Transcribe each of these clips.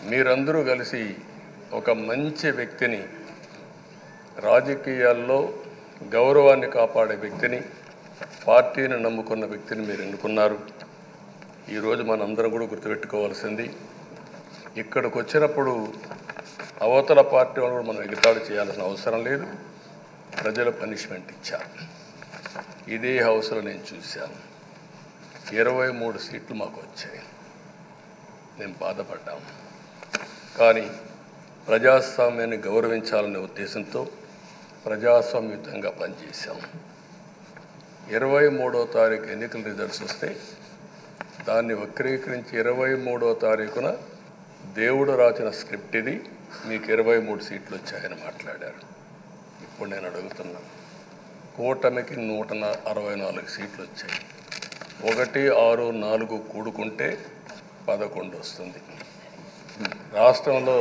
మీరందరూ కలిసి ఒక మంచి వ్యక్తిని, రాజకీయాల్లో గౌరవాన్ని కాపాడే వ్యక్తిని, పార్టీని నమ్ముకున్న వ్యక్తిని మీరు ఎన్నుకున్నారు. ఈరోజు మనందరం కూడా గుర్తుపెట్టుకోవాల్సింది, ఇక్కడికి వచ్చినప్పుడు అవతల పార్టీ వాళ్ళు కూడా మనం ఎగతాళి చేయాల్సిన అవసరం లేదు. ప్రజలు పనిష్మెంట్ ఇచ్చారు. ఇదే హౌస్లో నేను చూశాను. 23 సీట్లు మాకు వచ్చాయి. నేను బాధపడ్డాము. కానీ ప్రజాస్వామ్యాన్ని గౌరవించాలనే ఉద్దేశంతో ప్రజాస్వామ్యుతంగా పనిచేశాం. 23వ తారీఖు ఎన్నికల రిజల్ట్స్ వస్తే దాన్ని వక్రీకరించి 23వ తారీఖున దేవుడు రాసిన స్క్రిప్ట్ ఇది, మీకు 23 సీట్లు వచ్చాయని మాట్లాడారు. ఇప్పుడు నేను అడుగుతున్నాను, కూటమికి 164 సీట్లు వచ్చాయి. 1, 6, 4 కూడుకుంటే 11 వస్తుంది. రాష్ట్రంలో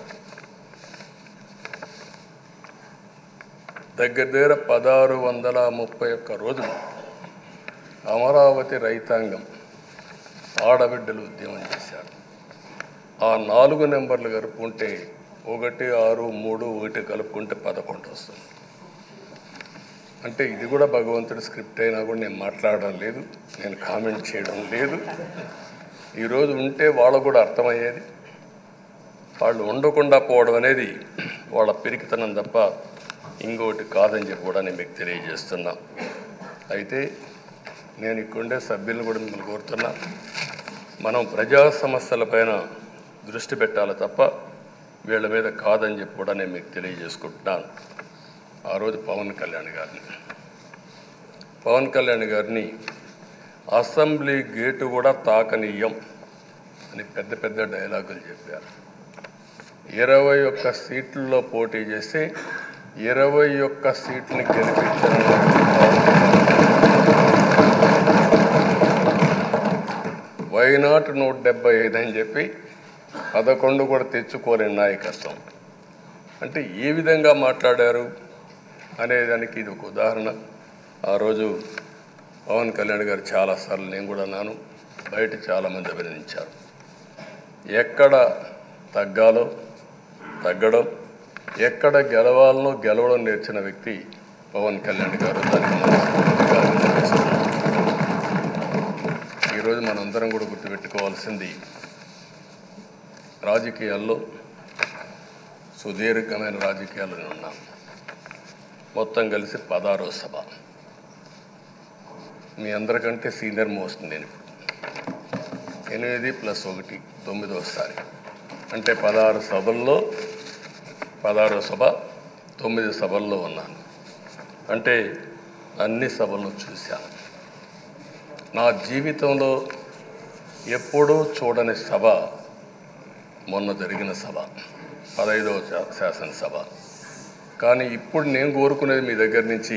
దగ్గర 1631 రోజులు అమరావతి రైతాంగం ఆడబిడ్డలు ఉద్యమం చేశారు. ఆ 4 నెంబర్లు కలుపుకుంటే 1, 6, 3, 1 కలుపుకుంటే 11 వస్తుంది. అంటే ఇది కూడా భగవంతుడి స్క్రిప్ట్ అయినా కూడా నేను మాట్లాడడం లేదు, నేను కామెంట్ చేయడం లేదు. ఈరోజు ఉంటే వాళ్ళకు కూడా అర్థమయ్యేది. వాళ్ళు ఉండకుండా పోవడం అనేది వాళ్ళ పిరికితనం తప్ప ఇంకోటి కాదని చెప్పి కూడా నేను మీకు తెలియజేస్తున్నా. అయితే నేను ఇక్కడుండే సభ్యులను కూడా మిమ్మల్ని కోరుతున్నా, మనం ప్రజా సమస్యలపైన దృష్టి పెట్టాలి తప్ప వీళ్ళ మీద కాదని చెప్పి కూడా నేను మీకు తెలియజేసుకుంటున్నాను. ఆ రోజు పవన్ కళ్యాణ్ గారిని అసెంబ్లీ గేటు కూడా తాకనీయం అని పెద్ద పెద్ద డైలాగులు చెప్పారు. 21 సీట్లలో పోటీ చేస్తే 21 సీట్ని గెలిపించడం వైనాట్ 175 అని చెప్పి 11 కూడా తెచ్చుకోలేని నాయకత్వం. అంటే ఏ విధంగా మాట్లాడారు అనేదానికి ఇది ఒక ఉదాహరణ. ఆ రోజు పవన్ కళ్యాణ్ గారు చాలాసార్లు, నేను కూడా అన్నాను, బయట చాలామంది అభినందించారు. ఎక్కడ తగ్గాలో తగ్గడం, ఎక్కడ గెలవాలనో గెలవడం నేర్చిన వ్యక్తి పవన్ కళ్యాణ్ గారు. దానికి ఈరోజు మనందరం కూడా గుర్తుపెట్టుకోవాల్సింది, రాజకీయాల్లో సుదీర్ఘమైన రాజకీయాల్లో ఉన్నాం. మొత్తం కలిసి 16వ సభ. మీ అందరికంటే సీనియర్ మోస్ట్ నేను. 8 + 1 9వసారి. అంటే 16 సభల్లో 16వ సభ 9 సభల్లో ఉన్నాను. అంటే అన్ని సభలను చూశాను. నా జీవితంలో ఎప్పుడూ చూడని సభ మొన్న జరిగిన సభ, 15వ శాసనసభ. కానీ ఇప్పుడు నేను కోరుకునేది మీ దగ్గర నుంచి,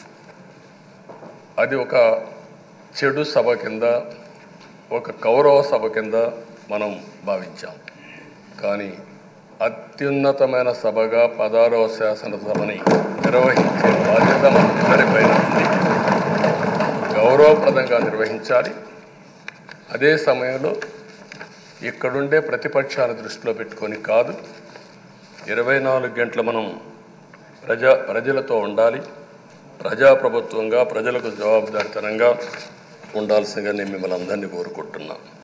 అది ఒక చెడు సభ కింద, ఒక కౌరవ సభ కింద మనం భావించాం. కానీ అత్యున్నతమైన సభగా 16వ శాసనసభని నిర్వహించే బాధ్యత మనందరిపైన ఉంది. గౌరవప్రదంగా నిర్వహించాలి. అదే సమయంలో ఇక్కడుండే ప్రతిపక్షాల దృష్టిలో పెట్టుకొని కాదు, 24 గంటలు మనం ప్రజలతో ఉండాలి. ప్రజాప్రభుత్వంగా ప్రజలకు జవాబుదారీతనంగా ఉండాల్సిందిగా నేను మిమ్మల్ని అందరినీ కోరుకుంటున్నాను.